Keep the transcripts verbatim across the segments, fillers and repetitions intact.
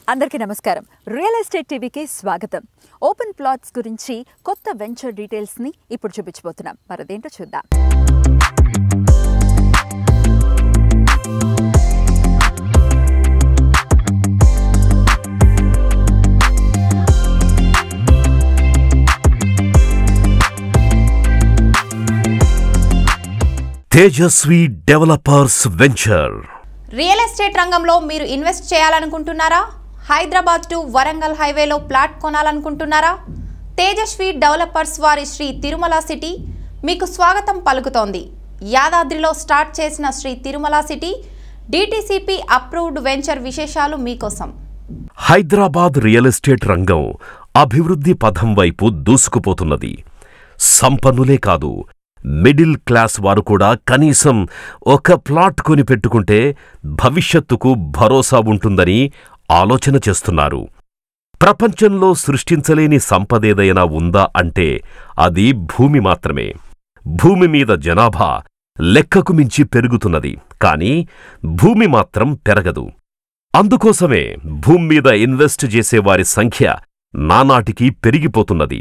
అందరికీ నమస్కారం. Real estate టీవీకి స్వాగతం. ఓపెన్ ప్లాట్స్ గురించి కొత్త వెంచర్ డీటెయిల్స్ ని ఇప్పుడు చూపించబోతున్నాం. మరదేంటో చూద్దాం. Tejaswi developers venture. Real estate రంగంలో మీరు ఇన్వెస్ట్ చేయాలనుకుంటున్నారా? హైదరాబాద్ టు వరంగల్ హైవేలో ప్లాట్ కొనాలనుకుంటున్నారా? తేజస్వి డెవలపర్స్ వారి శ్రీ తిరుమల సిటీ మీకు స్వాగతం పలుకుతోంది. యాదాద్రిలో స్టార్ట్ చేసిన Sri Tirumala city DTCP approved venture విశేషాలు మీకోసం. హైదరాబాద్ రియల్ ఎస్టేట్ రంగం అభివృద్ధి పథం వైపు దూసుకుపోతున్నది. సంపన్నులే కాదు, మిడిల్ క్లాస్ వారు కూడా కనీసం ఒక ప్లాట్ కొని పెట్టుకుంటే భవిష్యత్తుకు భరోసా ఉంటుందని ఆలోచన చేస్తున్నారు. ప్రపంచంలో సృష్టించలేని సంపదేదైనా ఉందా అంటే అది భూమి మాత్రమే. భూమి మీద జనాభా లెక్కకు మించి పెరుగుతున్నది, కానీ భూమి మాత్రం పెరగదు. అందుకోసమే భూమి మీద ఇన్వెస్ట్ చేసేవారి సంఖ్య నానాటికి పెరిగిపోతున్నది.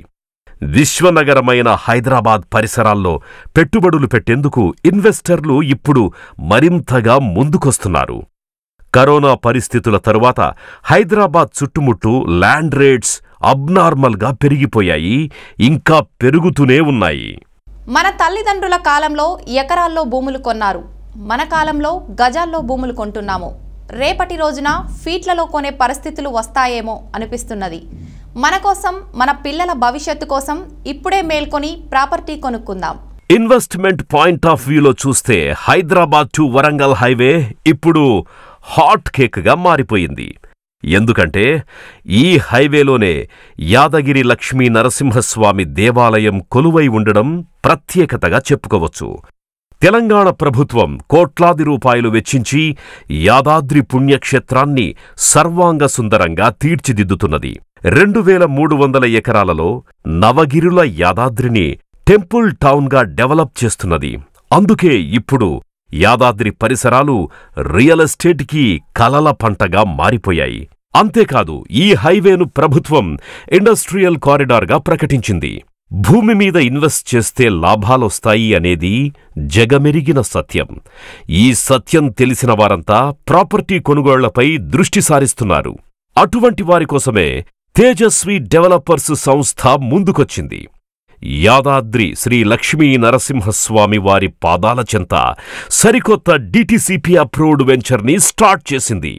విశ్వనగరమైన హైదరాబాద్ పరిసరాల్లో పెట్టుబడులు పెట్టేందుకు ఇన్వెస్టర్లు ఇప్పుడు మరింతగా ముందుకొస్తున్నారు. కరోనా పరిస్థితుల తరువాత హైదరాబాద్ చుట్టుముట్టు ల్యాండ్ రేట్స్ అబ్నార్మల్గా పెరిగిపోయాయి, ఇంకా పెరుగుతూనే ఉన్నాయి. మన తల్లిదండ్రుల కాలంలో ఎకరాల్లో భూములు కొన్నారు, మన కాలంలో గజాల్లో భూములు కొంటున్నాము. రేపటి రోజున ఫీట్లలో కొనే పరిస్థితులు వస్తాయేమో అనిపిస్తున్నది. మన కోసం, మన పిల్లల భవిష్యత్తు కోసం ఇప్పుడే మేల్కొని ప్రాపర్టీ కొనుక్కుందాం. ఇన్వెస్ట్మెంట్ పాయింట్ ఆఫ్ వ్యూలో చూస్తే హైదరాబాద్ టు వరంగల్ హైవే ఇప్పుడు హాట్ కేక్గా మారిపోయింది. ఎందుకంటే ఈ హైవేలోనే యాదగిరి లక్ష్మీ నరసింహస్వామి దేవాలయం కొలువై ఉండడం ప్రత్యేకతగా చెప్పుకోవచ్చు. తెలంగాణ ప్రభుత్వం కోట్లాది రూపాయలు వెచ్చించి యాదాద్రి పుణ్యక్షేత్రాన్ని సర్వాంగ సుందరంగా తీర్చిదిద్దుతున్నది. రెండు వేల మూడు వందల ఎకరాలలో నవగిరుల యాదాద్రిని టెంపుల్ టౌన్గా డెవలప్ చేస్తున్నది. అందుకే ఇప్పుడు యాదాద్రి పరిసరాలు రియల్ ఎస్టేట్కి కలల పంటగా మారిపోయాయి. అంతేకాదు, ఈ హైవేను ప్రభుత్వం ఇండస్ట్రియల్ కారిడార్గా ప్రకటించింది. భూమి మీద ఇన్వెస్ట్ చేస్తే లాభాలొస్తాయి అనేది జగమెరిగిన సత్యం. ఈ సత్యం తెలిసిన వారంతా ప్రాపర్టీ కొనుగోళ్లపై దృష్టి సారిస్తున్నారు. అటువంటి వారి కోసమే తేజస్వి డెవలపర్స్ సంస్థ ముందుకొచ్చింది. యాదాద్రి శ్రీ లక్ష్మీ నరసింహస్వామి వారి పాదాల చెంత సరికొత్త డిటిసిపి అప్రూవ్డ్ వెంచర్ని స్టార్ట్ చేసింది.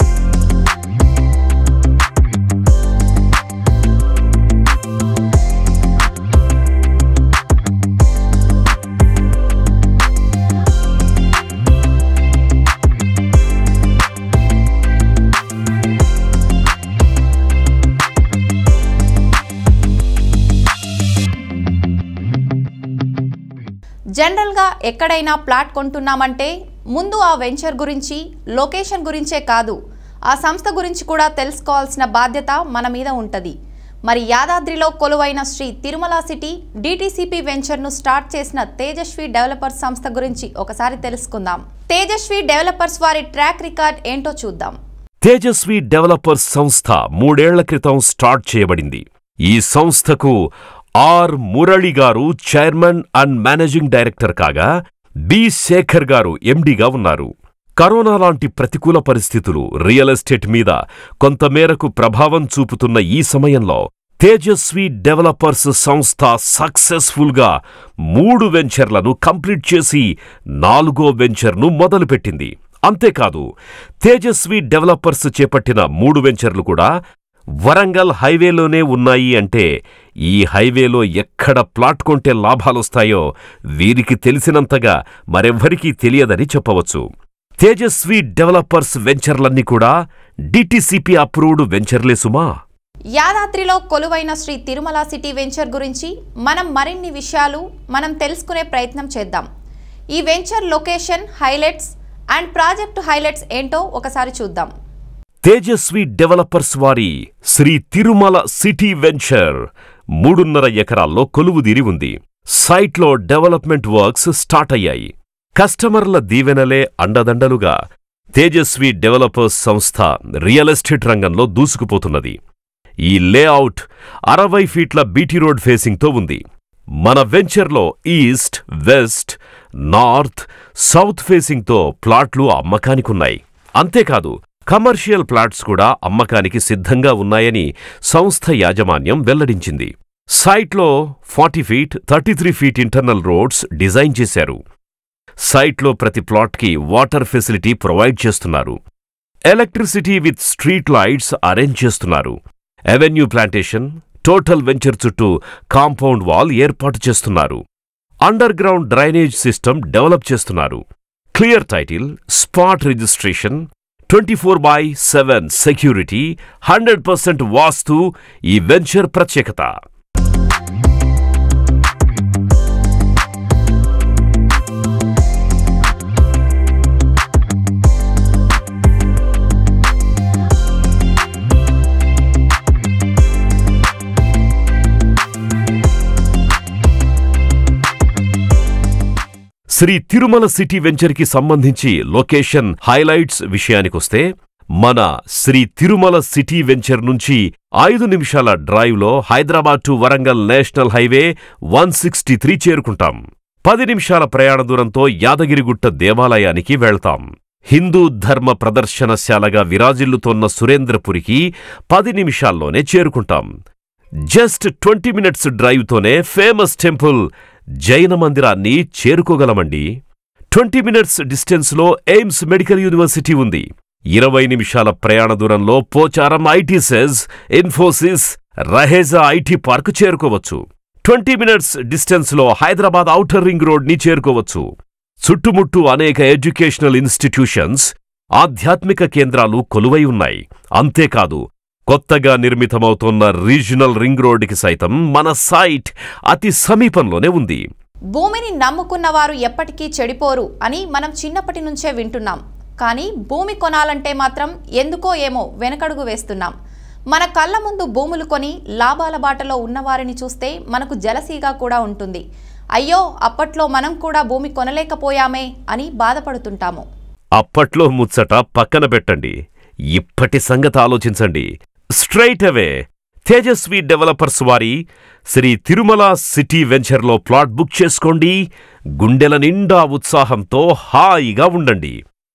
జనరల్గా ఎక్కడైనా ప్లాట్ కొంటున్నామంటే ముందు ఆ వెంచర్ గురించి, లొకేషన్ గురించే కాదు, ఆ సంస్థ గురించి కూడా తెలుసుకోవాల్సిన బాధ్యత మన మీద ఉంటుంది. మరి యాదాద్రిలో కొలువైన శ్రీ తిరుమల సిటీ డిటిసిపి వెంచర్ను స్టార్ట్ చేసిన తేజస్వి డెవలపర్స్ సంస్థ గురించి ఒకసారి తెలుసుకుందాం. తేజస్వి డెవలపర్స్ వారి ట్రాక్ రికార్డ్ ఏంటో చూద్దాం. తేజస్వి డెవలపర్స్ సంస్థ మూడేళ్ల క్రితం స్టార్ట్ చేయబడింది. ఈ సంస్థకు ఆర్ మురళి గారు చైర్మన్ అండ్ మేనేజింగ్ డైరెక్టర్ కాగా, బి శేఖర్ గారు ఎండిగా ఉన్నారు. కరోనా లాంటి ప్రతికూల పరిస్థితులు రియల్ ఎస్టేట్ మీద కొంతమేరకు ప్రభావం చూపుతున్న ఈ సమయంలో తేజస్వి డెవలపర్స్ సంస్థ సక్సెస్ఫుల్గా మూడు వెంచర్లను కంప్లీట్ చేసి నాలుగో వెంచర్ను మొదలుపెట్టింది. అంతేకాదు, తేజస్వి డెవలపర్స్ చేపట్టిన మూడు వెంచర్లు కూడా వరంగల్ హైవేలోనే ఉన్నాయి. అంటే ఈ హైవేలో ఎక్కడ ప్లాట్ కొంటే లాభాలొస్తాయో వీరికి తెలిసినంతగా మరెవ్వరికీ తెలియదని చెప్పవచ్చు. తేజస్వి డెవలపర్స్ వెంచర్లన్నీ కూడా డిటిసిపి అప్రూవ్డ్ వెంచర్లే సుమా. యాదాద్రిలో కొలువైన శ్రీ తిరుమల సిటీ వెంచర్ గురించి మనం మరిన్ని విషయాలు మనం తెలుసుకునే ప్రయత్నం చేద్దాం. ఈ venture location, highlights and project highlights ఏంటో ఒకసారి చూద్దాం. తేజస్వి డెవలపర్స్ వారి శ్రీ తిరుమల సిటీ వెంచర్ మూడున్నర ఎకరాల్లో కొలువుదీరి ఉంది. సైట్లో డెవలప్మెంట్ వర్క్స్ స్టార్ట్ అయ్యాయి. కస్టమర్ల దీవెనలే అండదండలుగా తేజస్వి డెవలపర్స్ సంస్థ రియల్ ఎస్టేట్ రంగంలో దూసుకుపోతున్నది. ఈ లేఅవుట్ అరవై ఫీట్ల బీటీ రోడ్ ఫేసింగ్తో ఉంది. మన వెంచర్లో ఈస్ట్, వెస్ట్, నార్త్, సౌత్ ఫేసింగ్తో ప్లాట్లు అమ్మకానికున్నాయి. అంతేకాదు కమర్షియల్ ప్లాట్స్ కూడా అమ్మకానికి సిద్ధంగా ఉన్నాయని సంస్థ యాజమాన్యం వెల్లడించింది. సైట్లో forty feet thirty three feet internal roads design చేశారు. సైట్లో ప్రతి ప్లాట్కి వాటర్ ఫెసిలిటీ ప్రొవైడ్ చేస్తున్నారు. Electricity with street lights arrange చేస్తున్నారు. అవెన్యూ ప్లాంటేషన్, టోటల్ వెంచర్ చుట్టూ కాంపౌండ్ వాల్ ఏర్పాటు చేస్తున్నారు. Underground drainage system develop చేస్తున్నారు. Clear title, spot registration, twenty four by seven security, hundred percent vastu ఈ వెంచర్ ప్రత్యేకత. Shri Tirumala city వెంచర్కి సంబంధించి location highlights విషయానికొస్తే, మన శ్రీ తిరుమల సిటీ వెంచర్ నుంచి ఐదు నిమిషాల డ్రైవ్లో Hyderabad to Warangal national highway one sixty three చేరుకుంటాం. పది నిమిషాల ప్రయాణ దూరంతో యాదగిరిగుట్ట దేవాలయానికి వెళ్తాం. హిందూ ధర్మ ప్రదర్శనశాలగా విరాజిల్లుతోన్న సురేంద్రపురికి పది నిమిషాల్లోనే చేరుకుంటాం. జస్ట్ ట్వంటీ మినిట్స్ డ్రైవ్తోనే ఫేమస్ టెంపుల్ జైన మందిరాన్ని చేరుకోగలమండి. ట్వంటీ మినిట్స్ డిస్టెన్స్లో ఎయిమ్స్ మెడికల్ యూనివర్సిటీ ఉంది. ఇరవై నిమిషాల ప్రయాణ దూరంలో Pocharam IT SEZ, Infosys, Raheja IT park చేరుకోవచ్చు. ట్వంటీ మినిట్స్ డిస్టెన్స్లో హైదరాబాద్ ఔటర్ రింగ్ రోడ్ని చేరుకోవచ్చు. చుట్టుముట్టు అనేక ఎడ్యుకేషనల్ ఇన్స్టిట్యూషన్స్, ఆధ్యాత్మిక కేంద్రాలు కొలువై ఉన్నాయి. అంతేకాదు కొత్తగా నిర్మితమవుతోన్న రీజనల్ రింగ్ రోడ్డుకి సైతం మన సైట్ అతి సమీపంలోనే ఉంది. భూమిని నమ్ముకున్న వారు ఎప్పటికీ చెడిపోరు అని మనం చిన్నప్పటి నుంచే వింటున్నాం. కానీ భూమి కొనాలంటే మాత్రం ఎందుకో ఏమో వెనకడుగు వేస్తున్నాం. మన కళ్ళ ముందు భూములు కొని లాభాల బాటలో ఉన్నవారిని చూస్తే మనకు జలసీగా కూడా ఉంటుంది. అయ్యో అప్పట్లో మనం కూడా భూమి కొనలేకపోయామే అని బాధపడుతుంటాము. అప్పట్లో ముచ్చట పక్కన పెట్టండి, ఇప్పటి సంగతి ఆలోచించండి. స్ట్రైట్ అవే తేజస్వి డెవలపర్స్ వారి శ్రీ తిరుమల సిటీ వెంచర్లో ప్లాట్ బుక్ చేసుకోండి. గుండెల నిండా ఉత్సాహంతో హాయిగా ఉండండి.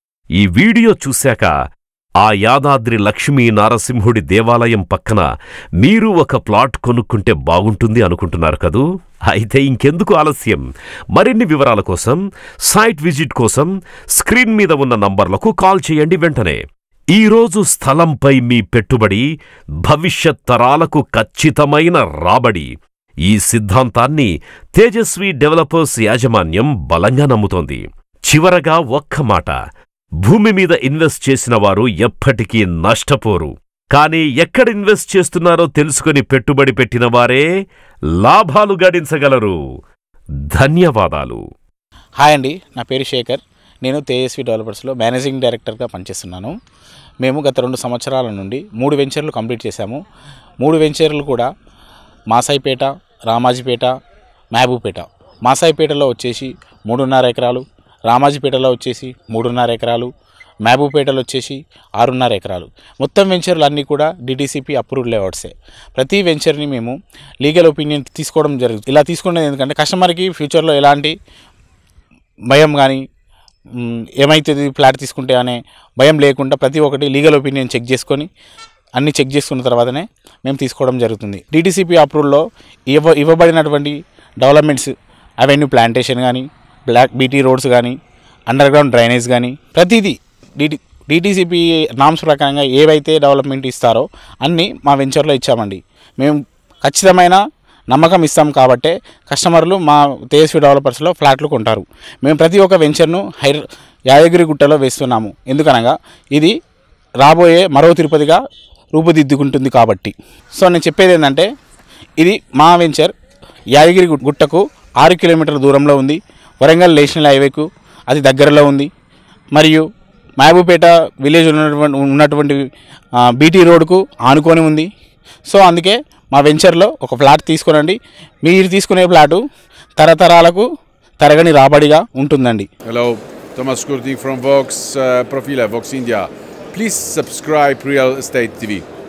ఈ వీడియో చూశాక ఆ యాదాద్రి లక్ష్మీ నారసింహుడి దేవాలయం పక్కన మీరు ఒక ప్లాట్ కొనుక్కుంటే బాగుంటుంది అనుకుంటున్నారు కదూ? అయితే ఇంకెందుకు ఆలస్యం? మరిన్ని వివరాల కోసం, సైట్ విజిట్ కోసం స్క్రీన్ మీద ఉన్న నంబర్లకు కాల్ చేయండి వెంటనే. ఈరోజు స్థలంపై మీ పెట్టుబడి భవిష్యత్ తరాలకు ఖచ్చితమైన రాబడి. ఈ సిద్ధాంతాన్ని తేజస్వి డెవలపర్స్ యాజమాన్యం బలంగా నమ్ముతోంది. చివరగా ఒక్క మాట, భూమి మీద ఇన్వెస్ట్ చేసిన వారు ఎప్పటికీ నష్టపోరు. కానీ ఎక్కడ ఇన్వెస్ట్ చేస్తున్నారో తెలుసుకుని పెట్టుబడి పెట్టిన వారే లాభాలు గడించగలరు. ధన్యవాదాలు. హాయ్ అండి, నా పేరు శేఖర్. నేను తేజస్వి డెవలపర్స్లో మేనేజింగ్ డైరెక్టర్గా పనిచేస్తున్నాను. మేము గత రెండు సంవత్సరాల నుండి మూడు వెంచర్లు కంప్లీట్ చేశాము. మూడు వెంచర్లు కూడా మాసాయిపేట, రామాజీపేట, మహబూబ్పేట. మాసాయిపేటలో వచ్చేసి మూడున్నర ఎకరాలు, రామాజీపేటలో వచ్చేసి మూడున్నర ఎకరాలు, మహబూబ్పేటలో వచ్చేసి ఆరున్నర ఎకరాలు. మొత్తం వెంచర్లు అన్నీ కూడా డిటిసిపి అప్రూవ్డ్ లేఅవుట్సే. ప్రతి వెంచర్ని మేము లీగల్ ఒపీనియన్ తీసుకోవడం జరుగుతుంది. ఇలా తీసుకునేది ఎందుకంటే కస్టమర్కి ఫ్యూచర్లో ఎలాంటి భయం కానీ ఏమైతుంది ఫ్లాట్ తీసుకుంటే అనే భయం లేకుండా ప్రతి ఒక్కటి లీగల్ ఒపీనియన్ చెక్ చేసుకొని అన్నీ చెక్ చేసుకున్న తర్వాతనే మేము తీసుకోవడం జరుగుతుంది. డిటిసిపి అప్రూవ్లో ఇవ్వ ఇవ్వబడినటువంటి డెవలప్మెంట్స్, అవెన్యూ ప్లాంటేషన్ కానీ, బ్లాక్ బీటీ రోడ్స్ కానీ, అండర్ గ్రౌండ్ డ్రైనేజ్ కానీ ప్రతిదీ డిటి డిటిసిపి నామ్స్ ప్రకారంగా ఏవైతే డెవలప్మెంట్ ఇస్తారో అన్నీ మా వెంచర్లో ఇచ్చామండి. మేము ఖచ్చితమైన నమ్మకం ఇస్తాం కాబట్టే కస్టమర్లు మా తేజస్వి డెవలపర్స్లో ఫ్లాట్లు కొంటారు. మేము ప్రతి ఒక్క వెంచర్ను హై యాదగిరిగుట్టలో వేస్తున్నాము. ఎందుకనగా ఇది రాబోయే మరో తిరుపతిగా రూపుదిద్దుకుంటుంది కాబట్టి. సో నేను చెప్పేది ఏంటంటే, ఇది మా వెంచర్ యాదగిరి గుట్టకు ఆరు కిలోమీటర్ల దూరంలో ఉంది. వరంగల్ నేషనల్ హైవేకు అది దగ్గరలో ఉంది. మరియు మహబూబ్పేట విలేజ్ ఉన్నటువంటి ఉన్నటువంటి బీటీ రోడ్కు ఆనుకొని ఉంది. సో అందుకే మా వెంచర్లో ఒక ఫ్లాట్ తీసుకోనండి. మీరు తీసుకునే ఫ్లాటు తరతరాలకు తరగని రాబడిగా ఉంటుందండి. Hello, Thomas Kurdi from Vox uh, Profile, Vox India. Please subscribe Real Estate T V.